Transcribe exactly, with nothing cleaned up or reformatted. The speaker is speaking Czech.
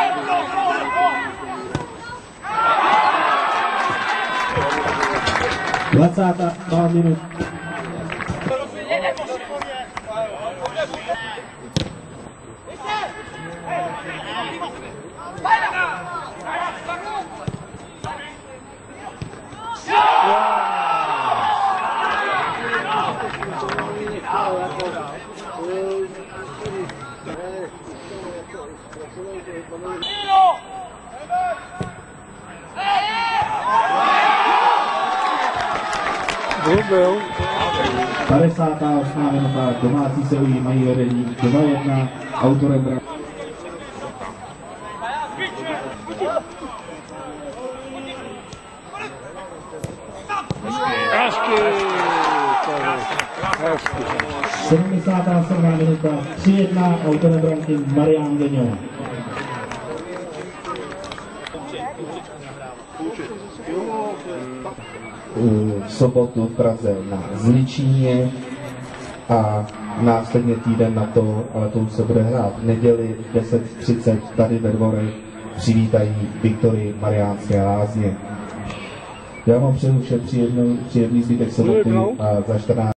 dvacátá minut. padesátá osmá minuta, domácí se ujímají vedení dva jedna, autorem bra... sedmdesátá sedmá minuta, tři jedna, autorem branky Marián Geňo. V sobotu v Praze na Zličíně a následně týden na to, ale to už se bude hrát v neděli v deset třicet tady ve Dvorech, přivítají Viktorii Mariánské Lázně. Já vám přeju všem příjemný zbytek soboty a za čtrnáct